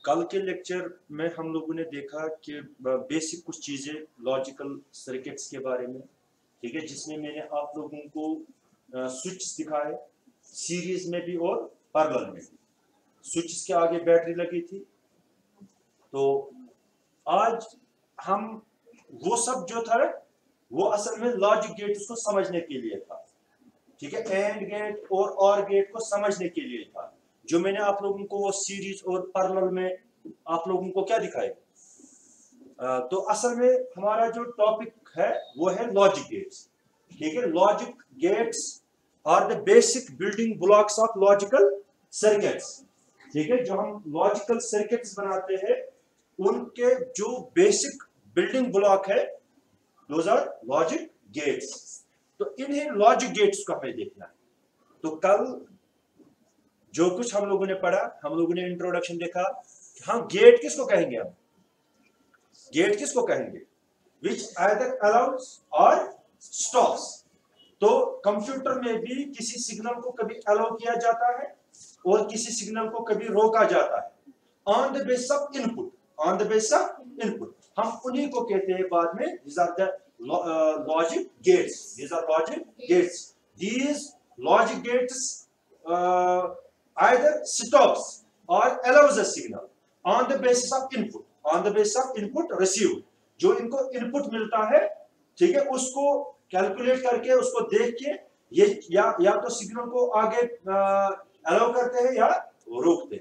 कल के लेक्चर में हम लोगों ने देखा कि बेसिक कुछ चीजें लॉजिकल सर्किट्स के बारे में, ठीक है, जिसमें मैंने आप लोगों को स्विच दिखाए सीरीज में भी और पैरेलल में भी। स्विच के आगे बैटरी लगी थी। तो आज हम वो सब जो था वो असल में लॉजिक गेट्स को समझने के लिए था, ठीक है, एंड गेट और गेट को समझने के लिए था। जो मैंने आप लोगों को वो सीरीज और पैरेलल में आप लोगों को क्या दिखाया, तो असल में हमारा जो टॉपिक है वो है लॉजिक गेट्स, ठीक है। Logic gates are the basic building blocks of logical circuits, ठीक है। जो हम लॉजिकल सर्किट्स बनाते हैं उनके जो बेसिक बिल्डिंग ब्लॉक है दोज आर लॉजिक गेट्स। तो इन्हें लॉजिक गेट्स को हमें देखना है। तो कल जो कुछ हम लोगों ने पढ़ा, हम लोगों ने इंट्रोडक्शन देखा, हाँ गेट किसको कहेंगे, हम गेट किसको कहेंगे, which either allows or stops. तो कंप्यूटर में भी किसी सिग्नल को कभी अलाउ किया जाता है और किसी सिग्नल को कभी रोका जाता है on the basis of input, on the basis of input. हम उन्हीं को कहते हैं बाद में these are the logic gates, these are logic gates, these logic gates either stops or allows a signal on the basis of input, on the basis of input received। जो इनको input मिलता है, ठीक है, उसको कैलकुलेट करके उसको देख के ये या तो सिग्नल को आगे अलाउ करते हैं या रोकते हैं।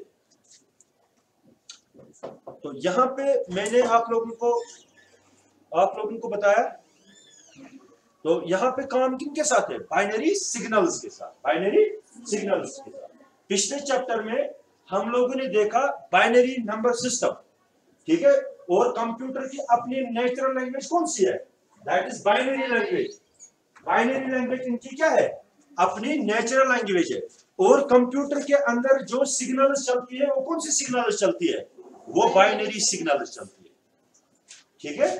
तो यहां पे मैंने आप लोगों को बताया, तो यहां पे काम किनके साथ है, बाइनरी सिग्नल्स के साथ, बाइनरी सिग्नल्स के साथ। पिछले चैप्टर में हम लोगों ने देखा बाइनरी नंबर सिस्टम, ठीक है, और कंप्यूटर की अपनी नेचुरल लैंग्वेज कौन सी है, that is binary language. Binary language इनकी क्या है, अपनी नेचुरल लैंग्वेज है। और कंप्यूटर के अंदर जो सिग्नल्स चलती है वो कौन सी सिग्नल्स चलती है, वो बाइनरी सिग्नल्स चलती है, ठीक है।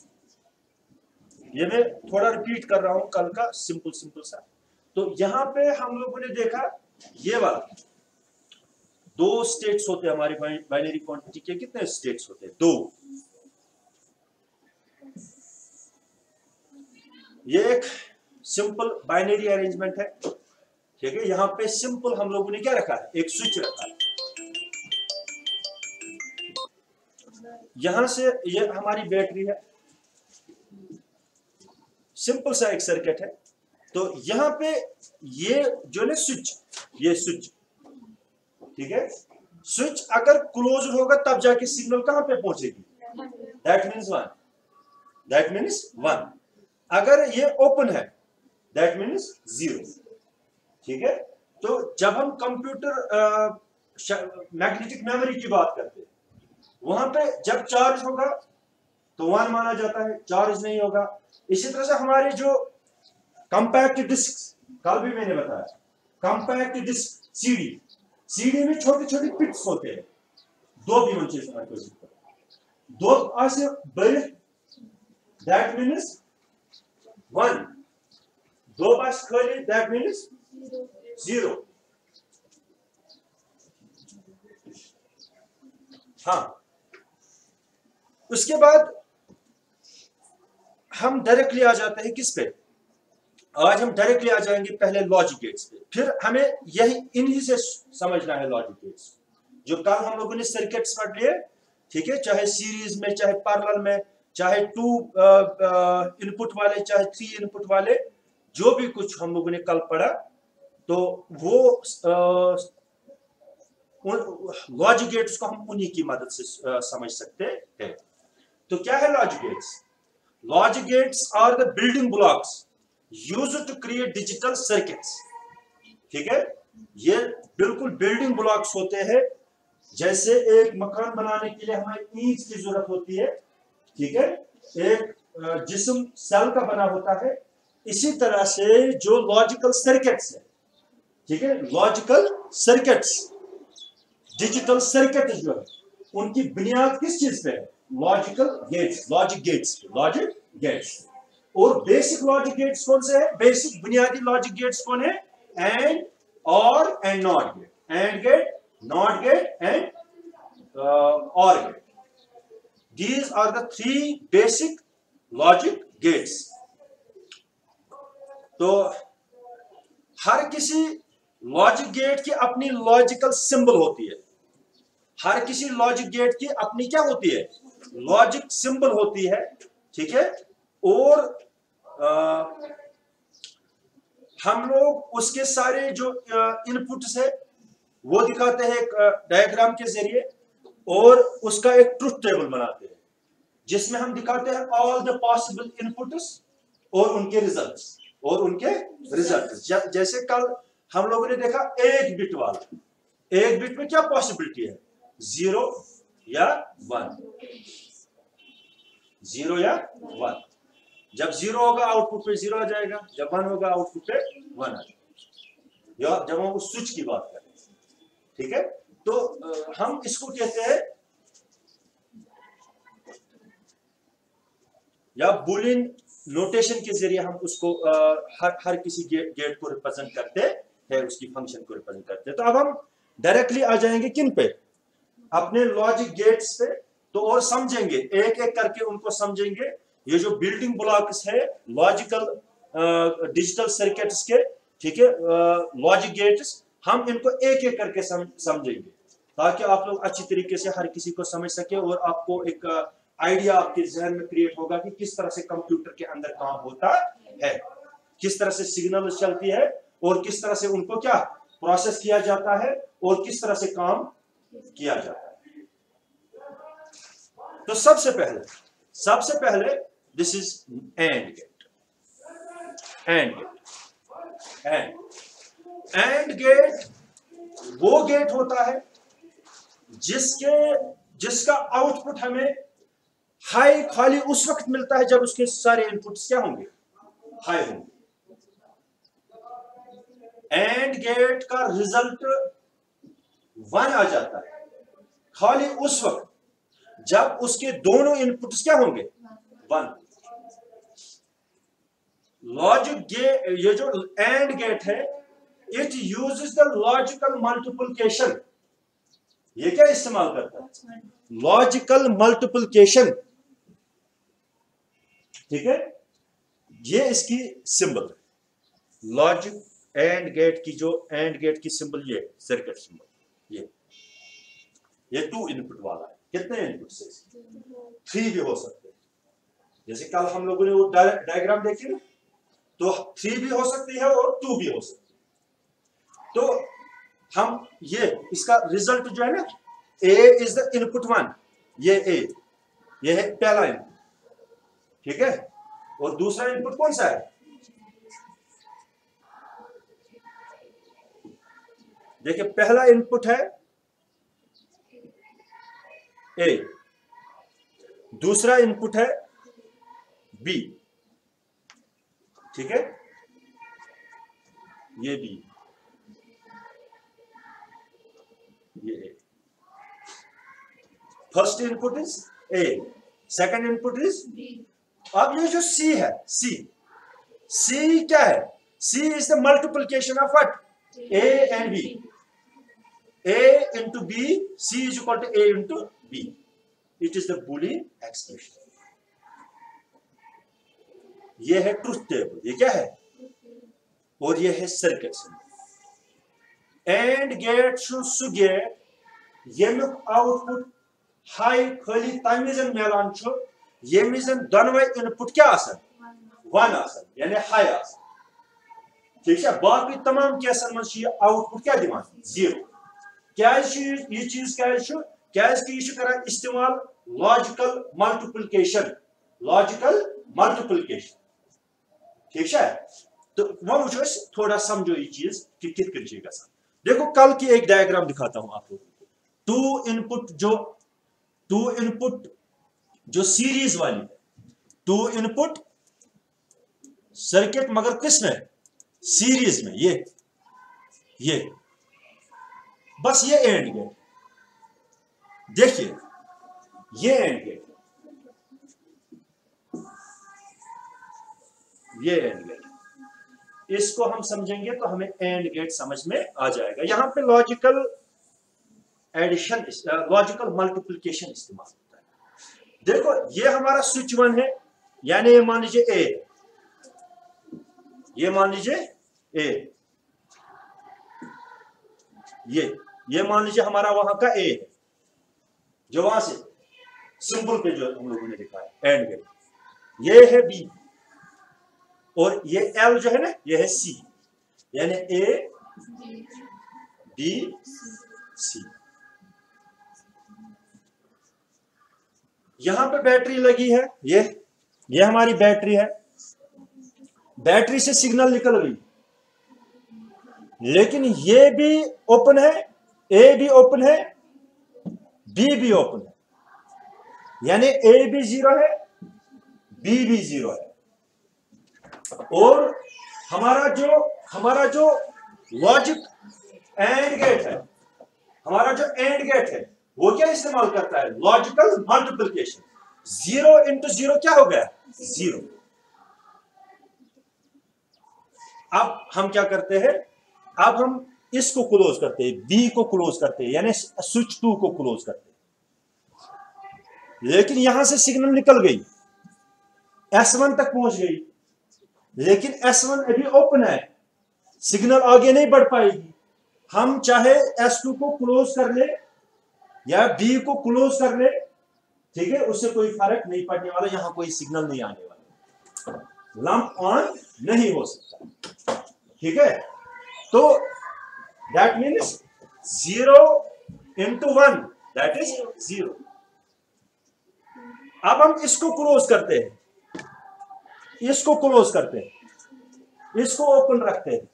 ये मैं थोड़ा रिपीट कर रहा हूं कल का सिंपल सा। तो यहां पे हम लोगों ने देखा ये वाला दो स्टेट्स होते हैं हमारी बाइनरी क्वांटिटी के। कितने स्टेट्स होते हैं, दो। ये एक सिंपल बाइनरी अरेंजमेंट है, ठीक है। यहां पे सिंपल हम लोगों ने क्या रखा है, एक स्विच रखा है। यहां से ये हमारी बैटरी है, सिंपल सा एक सर्किट है। तो यहां पे ये जो है स्विच, ये स्विच, ठीक है, स्विच अगर क्लोज होगा तब जाके सिग्नल कहां पे पहुंचेगी, that means one, that means one. अगर ये ओपन है दैट मीन्स जीरो, ठीक है। तो जब हम कंप्यूटर मैग्नेटिक मेमोरी की बात करते हैं, वहां पे जब चार्ज होगा तो वन माना जाता है, चार्ज नहीं होगा। इसी तरह से हमारे जो कंपैक्ट डिस्क, कल भी मैंने बताया, कंपैक्ट डिस्क सीडी में छोटे छोटे पिट्स होते हैं, दो भी होंगे, दो ऐसे बड़े, दैट मीन्स वन, दो पास खाली, दैट मीन्स जीरो। हाँ, उसके बाद हम डायरेक्टली आ जाते हैं किस पे, आज हम डायरेक्टली आ जाएंगे पहले लॉजिक गेट्स पे। फिर हमें यही इन्हीं से समझना है लॉजिक गेट्स, जो कल हम लोगों ने सर्किट्स पढ़ लिए, ठीक है, चाहे सीरीज में, चाहे पैरेलल में, चाहे 2 इनपुट वाले, चाहे 3 इनपुट वाले, जो भी कुछ हम लोगों ने कल पढ़ा, तो वो लॉजिक गेट्स को हम उन्हीं की मदद से समझ सकते हैं। तो क्या है logic gates? Logic gates are the building blocks used to create digital circuits, ठीक है। ये बिल्कुल बिल्डिंग ब्लॉक्स होते हैं, जैसे एक मकान बनाने के लिए हमें ईंट की जरूरत होती है, ठीक है, एक जिस्म सेल का बना होता है। इसी तरह से जो लॉजिकल सर्किट्स है, ठीक है, लॉजिकल सर्किट्स, डिजिटल सर्किट जो है, उनकी बुनियाद किस चीज पे है, logical gates, logic gates, logic gates. और बेसिक लॉजिक गेट्स कौन से है, बेसिक बुनियादी लॉजिक गेट्स कौन है, and, or, and not gate, and gate, not gate, and These are the three basic logic gates. तो हर किसी लॉजिक गेट की अपनी लॉजिकल सिंबल होती है, हर किसी लॉजिक गेट की अपनी क्या होती है, लॉजिक सिंबल होती है, ठीक है। और हम लोग उसके सारे जो इनपुट्स है वो दिखाते हैं एक डायग्राम के जरिए, और उसका एक ट्रुथ टेबल बनाते हैं जिसमें हम दिखाते हैं ऑल द पॉसिबल इनपुट्स और उनके रिजल्ट्स। जैसे कल हम लोगों ने देखा एक बिट वाला, एक बिट में क्या पॉसिबिलिटी है, 0 या 1, 0 या 1। जब 0 होगा आउटपुट पे 0 आ जाएगा, जब 1 होगा आउटपुट पे 1 आ जाएगा। जब हम उस स्विच की बात करें, ठीक है, तो हम इसको कहते हैं या बुलियन नोटेशन के जरिए हम उसको हर किसी गेट को रिप्रेजेंट करते हैं, उसकी फंक्शन को रिप्रेजेंट करते हैं। तो अब हम डायरेक्टली आ जाएंगे किन पे, अपने लॉजिक गेट्स पे। तो और समझेंगे एक एक करके उनको समझेंगे। ये जो बिल्डिंग ब्लॉक्स है लॉजिकल डिजिटल सर्किट्स के, ठीक है, लॉजिक गेट्स, हम इनको एक एक करके समझेंगे ताकि आप लोग अच्छी तरीके से हर किसी को समझ सके और आपको एक आइडिया आपके जहन में क्रिएट होगा कि किस तरह से कंप्यूटर के अंदर काम होता है, किस तरह से सिग्नल चलती है और किस तरह से उनको क्या प्रोसेस किया जाता है और किस तरह से काम किया जाता है। तो सबसे पहले this is and gate. And gate वो गेट होता है जिसका आउटपुट हमें हाई खाली उस वक्त मिलता है जब उसके सारे इनपुट्स क्या होंगे, हाई होंगे। एंड गेट का रिजल्ट 1 आ जाता है खाली उस वक्त जब उसके दोनों इनपुट्स क्या होंगे, 1। लॉजिक गेट, ये जो एंड गेट है, it uses the logical multiplication. ये क्या इस्तेमाल करता है, लॉजिकल मल्टीप्लिकेशन, ठीक है। ये इसकी सिंबल है, लॉजिक एंड गेट की, जो एंड गेट की सिंबल ये सर्किट सिंबल, ये 2 इनपुट वाला है। कितने इनपुट से, 3 भी हो सकते हैं। जैसे कल हम लोगों ने वो डायग्राम देखी ना, तो 3 भी हो सकती है और 2 भी हो सकती है। तो हम ये इसका रिजल्ट जो है ना, ए इज द इनपुट 1, ये है पहला इनपुट, ठीक है। और दूसरा इनपुट कौन सा है, देखिए पहला इनपुट है ए, दूसरा इनपुट है बी, ठीक है, ये बी, ये A. First input is A, second input is B. अब ये जो सी है, सी क्या है, C is the multiplication of what, A and B, a into b, c is equal to a into b. It is the Boolean expression. ये है truth table, ये क्या है, और ये है सर्किट सिंबल। एंड गेट सु गेट यमुक आउटपुट हाई खाली तमिजन मेलान छु, यमिजन दोनों इनपुट क्या आसन, 1 आसन, यानी हाई आसन, ठीक है। बाकी तमाम केसन में ये आउटपुट क्या दिवान, 0। क्या ये चीज क्या कर इस्तेमाल, लॉजिकल मल्टीप्लिकेशन, ठीक है। तो वो मुझे थोड़ा समझो ये चीज कि कित कर। देखो कल की एक डायग्राम दिखाता हूं आप लोगों को। 2 इनपुट जो सीरीज वाली, 2 इनपुट सर्किट, मगर किस में, सीरीज में, ये बस ये एंड गेट, देखिए ये एंड गेट, ये एंड गेट, इसको हम समझेंगे तो हमें एंड गेट समझ में आ जाएगा। यहां पे लॉजिकल एडिशन, लॉजिकल मल्टीप्लिकेशन इस्तेमाल होता है। देखो ये हमारा स्विच 1 है, यानी ये मान लीजिए ए, ये मान लीजिए ए, ये मान लीजिए हमारा वहां का ए है, जो वहां से सिंबल पे जो हम लोगों ने लिखा है एंड गेट, ये है बी, और ये एल जो है ना ये है सी, यानी ए बी सी। यहां पे बैटरी लगी है, ये हमारी बैटरी है, बैटरी से सिग्नल निकल गई, लेकिन ये भी ओपन है, ए भी ओपन है, बी भी ओपन है, यानी ए भी 0 है, बी भी 0 है। और हमारा जो लॉजिक एंड गेट है, हमारा जो एंड गेट है वो क्या इस्तेमाल करता है, लॉजिकल मल्टीप्लिकेशन। 0 इंटू 0 क्या हो गया, 0। अब हम क्या करते हैं, अब हम इसको क्लोज करते हैं, बी को क्लोज करते हैं, यानी स्विच 2 को क्लोज करते हैं। लेकिन यहां से सिग्नल निकल गई, S1 तक पहुंच गई, लेकिन S1 अभी ओपन है, सिग्नल आगे नहीं बढ़ पाएगी। हम चाहे S2 को क्लोज कर ले या B को क्लोज कर ले, ठीक है, उससे कोई फर्क नहीं पड़ने वाला, यहां कोई सिग्नल नहीं आने वाला, लंप ऑन नहीं हो सकता, ठीक है। तो that means 0 into 1 that is 0। अब हम इसको क्लोज करते हैं, इसको क्लोज करते हैं, इसको ओपन रखते हैं,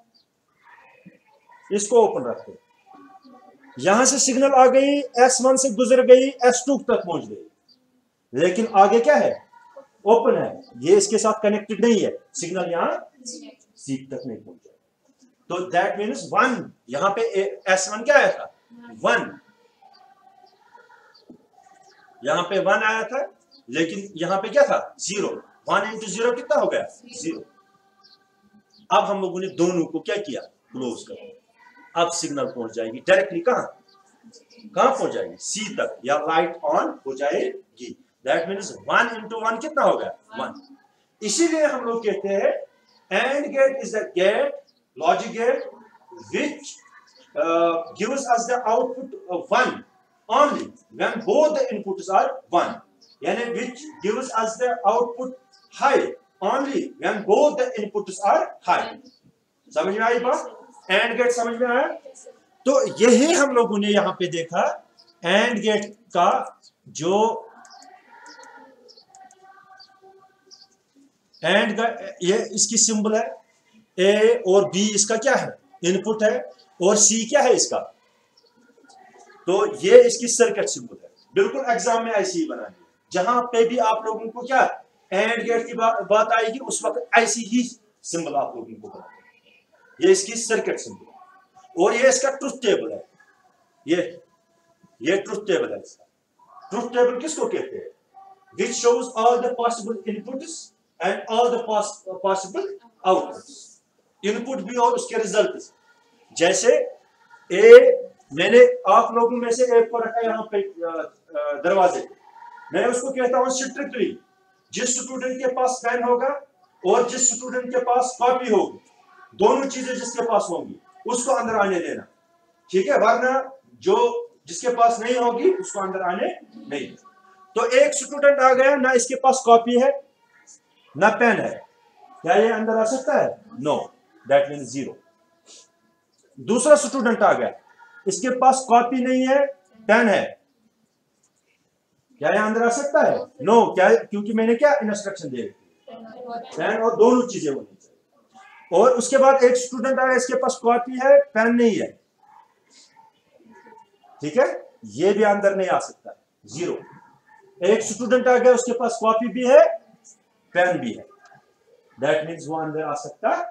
इसको ओपन रखते हैं। यहां से सिग्नल आ गई, S1 से गुजर गई, S2 तक पहुंच गई, लेकिन आगे क्या है, ओपन है, ये इसके साथ कनेक्टेड नहीं है, सिग्नल यहां C तक नहीं पहुंचा। तो दैट मीन्स 1, यहां पे S1 क्या आया था, 1, यहां पे 1 आया था, लेकिन यहां पे क्या था, 0। 1 इंटू 0 कितना हो गया, 0। अब हम लोगों ने दोनों को क्या किया, क्लोज कर, अब सिग्नल पहुंच जाएगी डायरेक्टली, कहां पहुंच जाएगी, C तक, या लाइट ऑन हो जाएगी। दैट मीन्स 1 इंटू 1 कितना हो गया, 1। इसीलिए हम लोग कहते हैं and gate is the gate, logic gate which gives us the output of 1 only when both the inputs are 1, यानी which gives us the output high only when both the inputs are high। समझ में आई बात, and gate समझ में आया। तो यही हम लोगों ने यहां पे देखा, एंड गेट का जो एंड का ये इसकी सिंबल है, ए और बी इसका क्या है, इनपुट है, और सी क्या है इसका, तो ये इसकी सर्किट सिंबल है। बिल्कुल एग्जाम में ऐसी ही बनानी है, जहां पे भी आप लोगों को क्या एंड गेट की बात आएगी, उस वक्त ऐसी ही सिंबल आप लोगों को बनानी है। ये इसकी सर्किट सिंबल है, और ये इसका ट्रुथ टेबल है, ये ट्रुथ टेबल है इसका। ट्रुथ टेबल किसको कहते हैं, which shows all the possible inputs and all the possible outputs, input भी और उसके रिजल्ट। जैसे मैंने आप लोगों में से एक को रखा यहाँ पे दरवाजे, मैं उसको कहता हूँ स्ट्रिक्टली, जिस स्टूडेंट के पास पेन होगा और जिस स्टूडेंट के पास कॉपी होगी, दोनों चीजें जिसके पास होंगी उसको अंदर आने देना, ठीक है, वरना जो जिसके पास नहीं होगी उसको अंदर आने नहीं। तो एक स्टूडेंट आ गया, ना इसके पास कॉपी है ना पेन है, क्या ये अंदर आ सकता है, नो, दैट मीन्स 0। दूसरा स्टूडेंट आ गया, इसके पास कॉपी नहीं है, पेन है, क्या ये अंदर आ सकता है, नो, क्या, क्योंकि मैंने क्या इंस्ट्रक्शन दे रखी, पेन और दोनों चीजें होनी चाहिए। और उसके बाद एक स्टूडेंट आया, इसके पास कॉपी है, पेन नहीं है, ठीक है, ये भी अंदर नहीं आ सकता, 0। एक स्टूडेंट आ गया, उसके पास कॉपी भी है, पेन भी है, दैट मीन्स वो अंदर आ सकता है।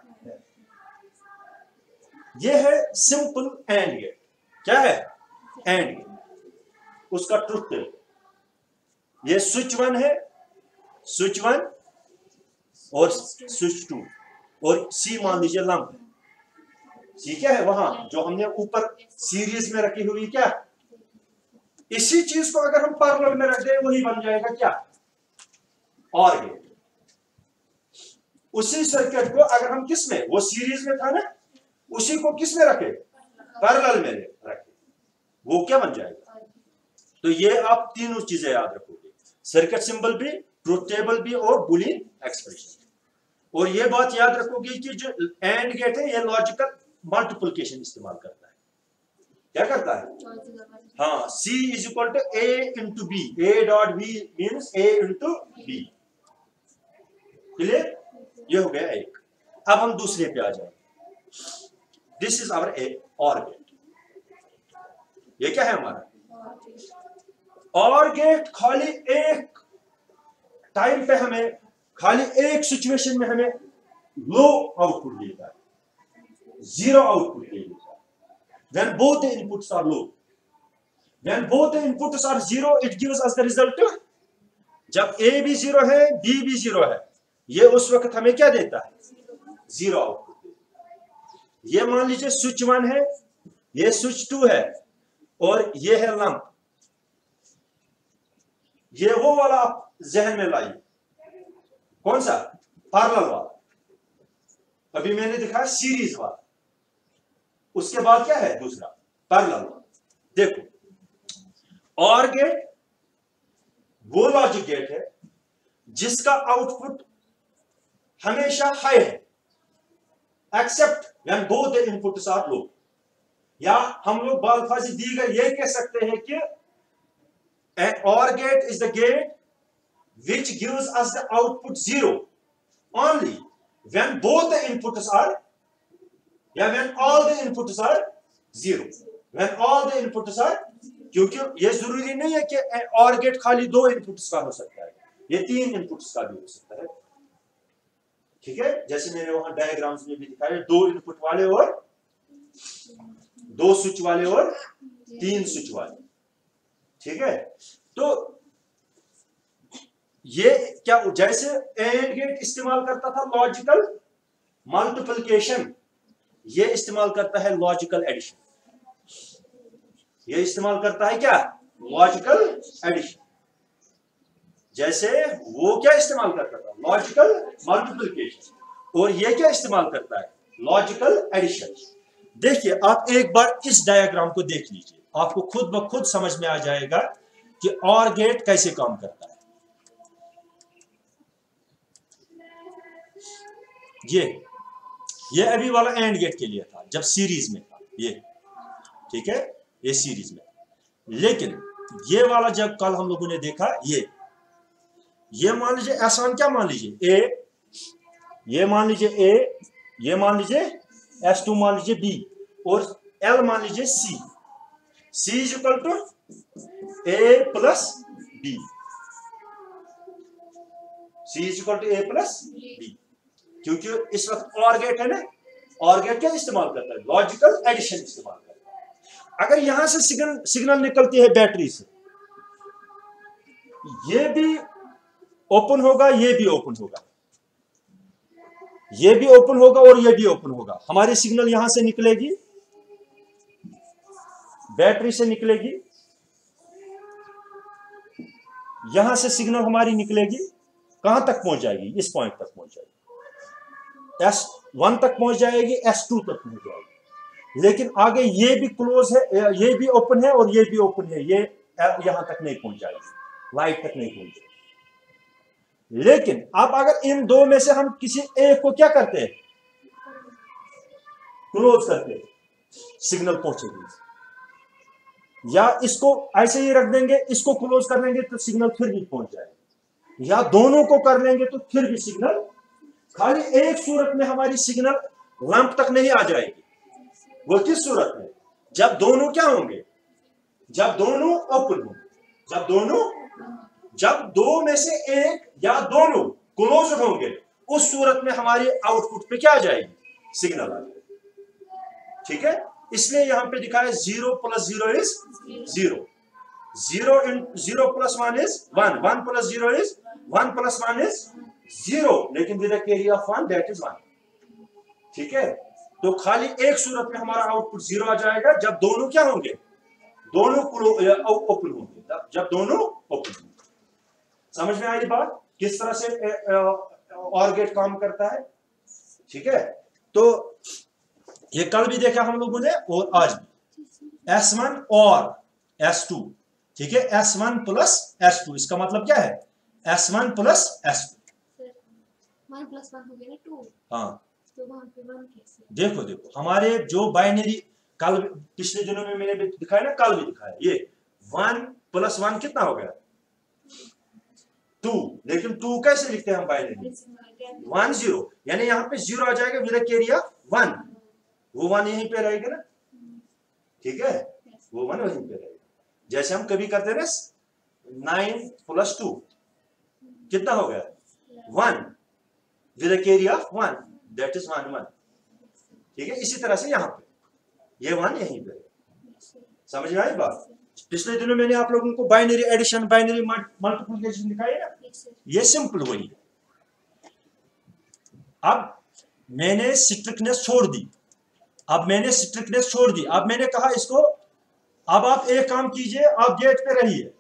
ये है सिंपल एंड गेट, क्या है, एंड गेट, उसका ट्रुथ टेबल। ये स्विच 1 है, स्विच 1 और स्विच 2, और सी मान लीजिए लंप है। सी क्या है, वहां जो हमने ऊपर सीरीज में रखी हुई क्या इसी चीज को अगर हम पैरेलल में रख दें वही बन जाएगा क्या, और गेट। उसी सर्किट को अगर हम किस में, वो सीरीज में था ना, उसी को किस में रखे, पैरेलल में रखे, वो क्या बन जाएगा। तो ये आप तीनों चीजें याद रखोगे, सर्किट सिंबल भी, ट्रुथ टेबल भी और बुलियन एक्सप्रेशन। और ये बात याद रखोगे कि जो एंड गेट है ये लॉजिकल मल्टीप्लिकेशन इस्तेमाल करता है। क्या करता है, हाँ, C is equal to A into B, A dot B means A into B. Clear, ये हो गया एक। अब हम दूसरे पे आ जाएंगे। दिस इज आवर ए और गेट। ये क्या है हमारा और गेट। खाली एक टाइम पे हमें, खाली एक सिचुएशन में हमें लो आउटपुट देता है, जीरो आउटपुट देता है। When both the inputs are low, when both the inputs are zero, it gives us the result। जब A भी जीरो है, B भी जीरो है, ये उस वक्त हमें क्या देता है, जीरो आउटपुट। ये मान लीजिए स्विच 1 है, ये स्विच 2 है, और ये है लंप। ये वो वाला आप जहन में लाइए, कौन सा, पैरेलल वाला। अभी मैंने दिखाया सीरीज वाला, उसके बाद क्या है दूसरा, पैरेलल। देखो, और गेट वो लॉजिक गेट है जिसका आउटपुट हमेशा हाई है, except when both the inputs are low. या हम लोग बालफाजी दीगर ये कह सकते हैं कि an OR gate is the gate which gives us the output zero only when both the inputs are, या when all the inputs are zero, when all the inputs are, क्योंकि ये जरूरी नहीं है कि OR गेट खाली 2 inputs का हो सकता है, ये 3 इनपुट्स का भी हो सकता है। ठीक है, जैसे मैंने वहां डायग्राम्स में भी दिखाया, 2 इनपुट वाले और 2 स्विच वाले और 3 स्विच वाले। ठीक है, तो ये क्या, जैसे एंड गेट इस्तेमाल करता था लॉजिकल मल्टीप्लिकेशन, ये इस्तेमाल करता है लॉजिकल एडिशन। ये इस्तेमाल करता है क्या, लॉजिकल एडिशन। जैसे वो क्या इस्तेमाल करता था, लॉजिकल मल्टीप्लिकेशन, और ये क्या इस्तेमाल करता है, लॉजिकल एडिशन। देखिए, आप एक बार इस डायग्राम को देख लीजिए, आपको खुद ब खुद समझ में आ जाएगा कि और गेट कैसे काम करता है। ये अभी वाला एंड गेट के लिए था जब सीरीज में था ये, ठीक है, ये सीरीज में। लेकिन ये वाला जब कल हम लोगों ने देखा, ये मान लीजिए आसान, क्या मान लीजिए ए, ये मान लीजिए ए, ये मान लीजिए S2, मान लीजिए B, और L मान लीजिए C। C is equal to A plus B, C is equal to A plus B। क्योंकि इस वक्त और गेट है ना, और गेट क्या इस्तेमाल करता है, लॉजिकल एडिशन इस्तेमाल करता है। अगर यहां से सिग्नल निकलती है बैटरी से, ये भी ओपन होगा, ये भी ओपन होगा, ये भी ओपन होगा और ये भी ओपन होगा। हमारी सिग्नल यहां से निकलेगी, बैटरी से निकलेगी, यहां से सिग्नल हमारी निकलेगी, कहां तक पहुंच जाएगी, इस पॉइंट तक पहुंच जाएगी, S1 तक पहुंच जाएगी, S2 तक पहुंच जाएगी। लेकिन आगे ये भी क्लोज है, ये भी ओपन है और ये भी ओपन है, ये यहां तक नहीं पहुंच जाएगी, लाइट तक नहीं पहुंच जाएगी। लेकिन अब अगर इन दो में से हम किसी एक को क्या करते हैं, क्लोज करते हैं, सिग्नल पहुंचेगी। या इसको ऐसे ही रख देंगे, इसको क्लोज कर लेंगे तो सिग्नल फिर भी पहुंच जाएगा, या दोनों को कर लेंगे तो फिर भी सिग्नल, खाली एक सूरत में हमारी सिग्नल लैंप तक नहीं आ जाएगी। वो किस सूरत में, जब दोनों क्या होंगे, जब दोनों ओपन होंगे, जब दो में से एक या दोनों क्लोज होंगे, उस सूरत में हमारी आउटपुट पे क्या आ जाएगी, सिग्नल आ जाएगी। ठीक है, इसलिए यहां पे दिखाया 0 + 0 इज 0, 0 + 1 इज 1, 1 + 0 इज 1 + 1 इज 0, लेकिन with the carry of 1 that is 1। ठीक है, तो खाली एक सूरत में हमारा आउटपुट 0 आ जाएगा, जब दोनों क्या होंगे, दोनों ओपन होंगे, जब दोनों ओपन होंगे। समझ में आई बात किस तरह से और गेट काम करता है? ठीक है, तो ये कल भी देखा हम लोगों ने और आज भी। S1 और S2, ठीक है, S1 प्लस S2, इसका मतलब क्या है? S1 plus S2। 1 + 1 हो गया ना 2। हाँ, तो वहां पे 1 कैसे? देखो हमारे जो बाइनरी कल पिछले दिनों में मैंने दिखाया ना, कल भी दिखाया, ये 1 + 1 कितना हो गया? 2। लेकिन 2 कैसे लिखते हैं हम बाइनरी? 1 0, यानी यहाँ पे 0 आ जाएगा विद कैरियर 1, वो 1 यहीं पे रहेगा ना, ठीक है, वो 1 वहीं पे रहेगा। जैसे हम कभी करते हैं ना 9 + 2 कितना हो गया? 1 विद कैरियर 1, दैट इज 1 1, ठीक है। इसी तरह से यहाँ पे ये 1 यहीं पे, समझ में आई बात? पिछले दिनों मैंने आप लोगों को बाइनरी एडिशन, बाइनरी मल्टीप्लिकेशन दिखाई ना, ये सिंपल वही है। अब मैंने स्ट्रिक्टनेस छोड़ दी, अब मैंने कहा इसको अब आप एक काम कीजिए, आप गेट पे रहिए,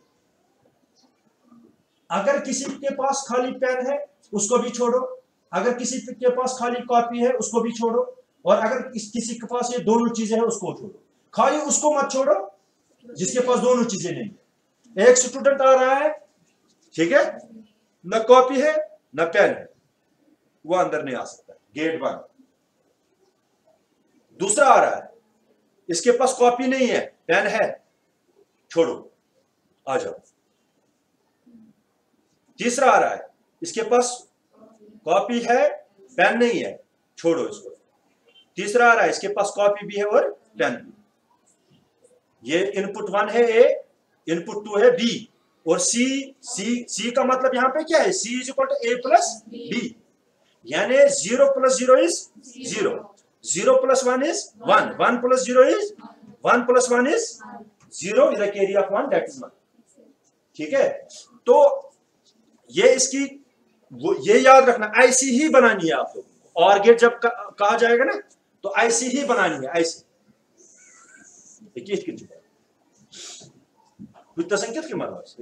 अगर किसी के पास खाली पेन है उसको भी छोड़ो, अगर किसी के पास खाली कॉपी है उसको भी छोड़ो, और अगर किसी के पास ये दोनों चीजें हैं उसको छोड़ो। खाली उसको मत छोड़ो जिसके पास दोनों चीजें नहीं है। एक स्टूडेंट आ रहा है, ठीक है, न कॉपी है न पेन है, वो अंदर नहीं आ सकता, गेट बंद। दूसरा आ रहा है, इसके पास कॉपी नहीं है, पेन है, छोड़ो, आ जाओ। तीसरा आ रहा है, इसके पास कॉपी है, पेन नहीं है, छोड़ो इसको। तीसरा आ रहा है, इसके पास कॉपी भी है और पेन भी। ये इनपुट 1 है ए, इनपुट 2 है बी, और सी का मतलब यहां पे क्या है? C = A + B, यानी 0 + 0 is 0, 0 + 1 is 1, 1 + 0 is 1 + 1 is 0 with the carrier of 1, that is 1, ठीक है। तो ये इसकी ये याद रखना, ऐसी ही बनानी है आप लोगों को। और गेट जब कहा जाएगा ना तो ऐसी ही बनानी है, ऐसी। संकेत के मार्ग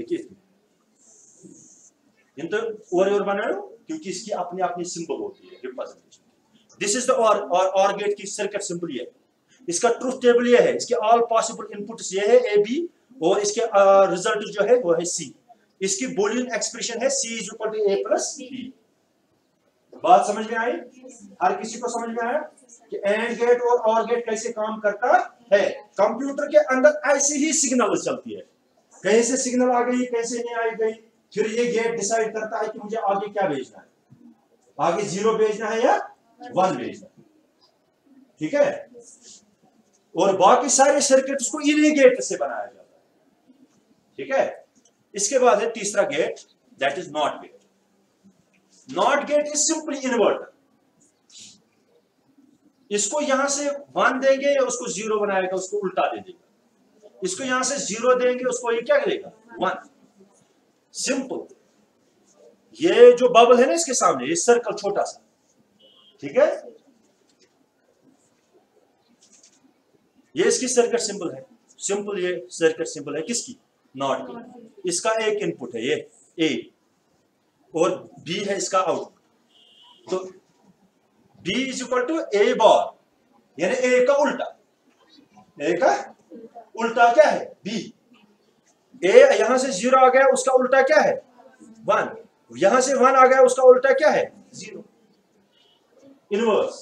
और बनाओ, क्योंकि इसकी अपनी अपनी सिंबल होती है, representation. This is the or gate की सर्किट सिंबल ये है। इसका ट्रुथ टेबल ये है, इसके ऑल पॉसिबल इनपुट्स ये है A B, और इसके रिजल्ट जो है वो है C। इसकी बूलियन एक्सप्रेशन है C = A + B। बात समझ में आई? हर किसी को समझ में आया कि एंड गेट और गेट कैसे काम करता है? कंप्यूटर के अंदर ऐसी ही सिग्नल चलती है, कहीं से सिग्नल आ गई, कैसे नहीं आई गई, फिर ये गेट डिसाइड करता है कि मुझे आगे क्या भेजना है, आगे 0 भेजना है या 1 भेजना है, ठीक है। और बाकी सारे सर्किट को इन्हीं गेट से बनाया जाता है, ठीक है। इसके बाद है तीसरा gate, that is not gate. Not gate is simply inverter. इसको यहां से 1 देंगे, उसको 0 बनाएगा, उसको उल्टा दे देगा। इसको यहां से 0 देंगे, उसको ये क्या करेगा? 1। सिंपल। ये जो बबल है ना इसके सामने, ये सर्कल छोटा सा, ठीक है, ये इसकी सर्किट सिंबल है। सिंपल ये सर्किट सिंबल है किसकी? नॉट की। इसका एक इनपुट है ये A, और B है इसका आउटपुट। तो B = A बार, यानी A का उल्टा। A का उल्टा क्या है? B। A यहां से 0 आ गया, उसका उल्टा क्या है? 1। यहां से 1 आ गया, उसका उल्टा क्या है? 0। इनवर्स,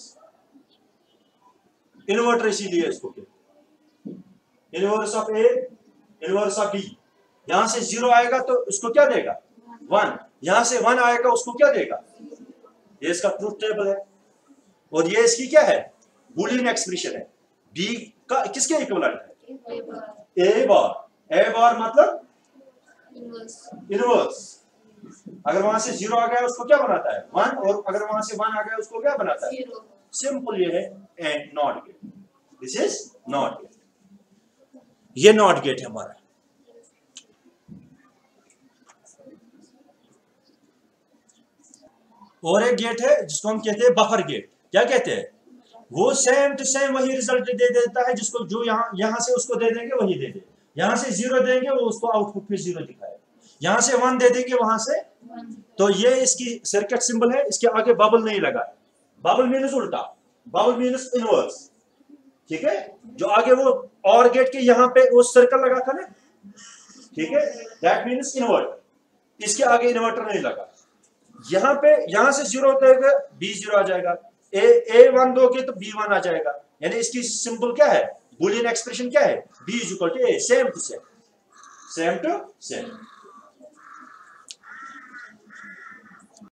इन्वर्टर इसीलिए इसको कहते हैं। Inverse of A, inverse of B। यहां से 0 आएगा तो उसको क्या देगा? 1। यहां से 1 आएगा, उसको क्या देगा? ये इसका ट्रुथ टेबल है, और ये इसकी क्या है? बूलियन एक्सप्रेशन है। B का किसके इक्विवेलेंट है? A bar. A बार मतलब इनवर्स। अगर वहां से 0 आ गया उसको क्या बनाता है? 1, और अगर वहां से 1 आ गया उसको क्या बनाता है? सिंपल ये है not gate. This is not gate. ये नॉट गेट है हमारा। और एक गेट है जिसको हम कहते हैं बफर गेट। क्या कहते हैं? वो सेम टू सेम वही रिजल्ट दे देता है, जिसको जो यहां से उसको दे देंगे वही दे दे। यहां से 0 देंगे वो उसको आउटपुट पे 0 दिखाएगा, यहां से 1 दे देंगे वहां से, तो ये इसकी सर्किट सिंबल है, इसके आगे बबल नहीं लगा, बबल मीन्स उल्टा, बबल मीन्स इनवर्स, ठीक है, जो आगे वो और गेट के यहां पे वो सर्कल लगा था ना, ठीक है, दैट मीन्स इन्वर्टर, इसके आगे इन्वर्टर नहीं लगा, यहां पे यहां से 0 देगा B0 आ जाएगा, A1 दोगे तो B1 आ जाएगा, यानी इसकी सिंबल क्या है, बुलियन एक्सप्रेशन क्या है, B = A, same to same, same to same.